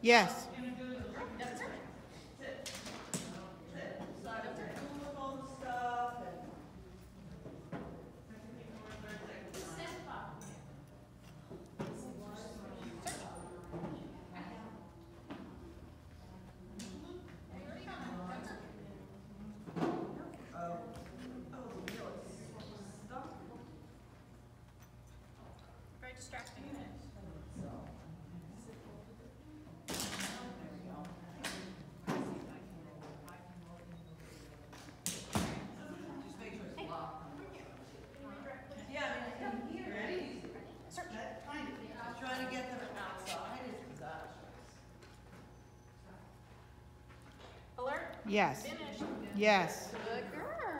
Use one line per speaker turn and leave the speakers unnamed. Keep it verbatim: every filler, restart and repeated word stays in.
Yes.
Very distracting.
Yeah, I mean, in here, ready? That kind of, trying to get them outside is disastrous.
Alert.
Yes.
Finish.
Yes.